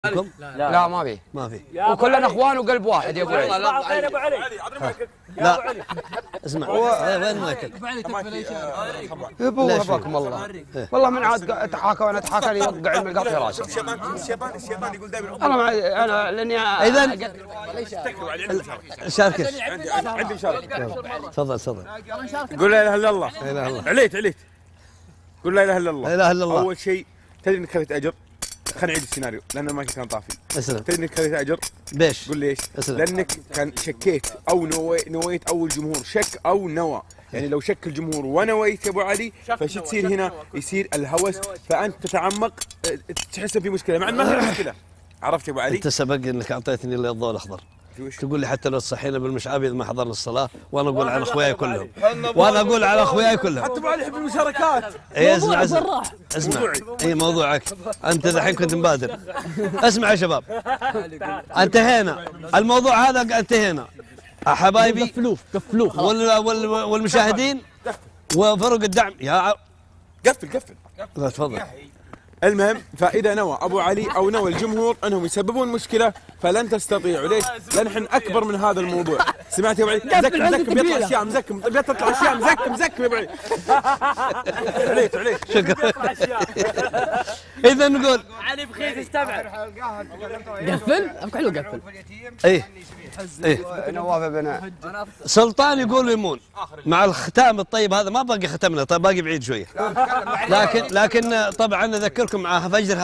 لا ما في وكلنا اخوان وقلب واحد يا ابو علي. لا ابو علي لا اسمع وين مايكل؟ يا ابو هباكم الله والله من عاد اتحاكى وانا اتحاكى يوقع الملقط في راسي. الشيطان يقول دائما انا لاني اذا شاركش عندي مشاركه. تفضل قول لا اله الا الله. لا اله الا الله. عليت قول لا اله الا الله. لا اله الا الله. اول شيء تدري انك خذيت اجر. خلينا نعيد السيناريو لان المايك كان طافي. اسلم. تدري انك خذيت اجر؟ ليش؟ قول ليش؟ اسلم. لانك كان شكيت او نويت او الجمهور شك او نوى. يعني لو شك الجمهور ونويت يا ابو علي فش تصير هنا؟ يصير الهوس فانت تتعمق تحس في مشكله مع ما في مشكله. عرفت يا ابو علي؟ انت سبق انك اعطيتني الضوء الاخضر. تقول لي حتى لو تصحينا بالمشعاب اذا ما حضرنا الصلاه وانا اقول على اخوياي كلهم. حتى ابو علي يحب المشاركات. اي اسمع اي موضوعك انت الحين كنت مبادر. اسمع يا شباب انتهينا الموضوع هذا انتهينا حبايبي. قفلوه والمشاهدين وفرق الدعم يا قفل لا تفضل. المهم فاذا نوى ابو علي او نوى الجمهور انهم يسببون مشكله فلن تستطيعوا. ليش؟ لان احنا اكبر من هذا الموضوع. سمعت يا ابو علي؟ مزكم يطلع اشياء مزكم تطلع اشياء مزكم يا ابو علي. عليت شكرا. اذا نقول علي بخيت استبعد. قفل ابو حلو قفل. ايه نواف بن سلطان يقول يمون مع الختام الطيب هذا. ما باقي ختمنا طيب باقي بعيد شويه لكن طبعا اذكركم مع فجر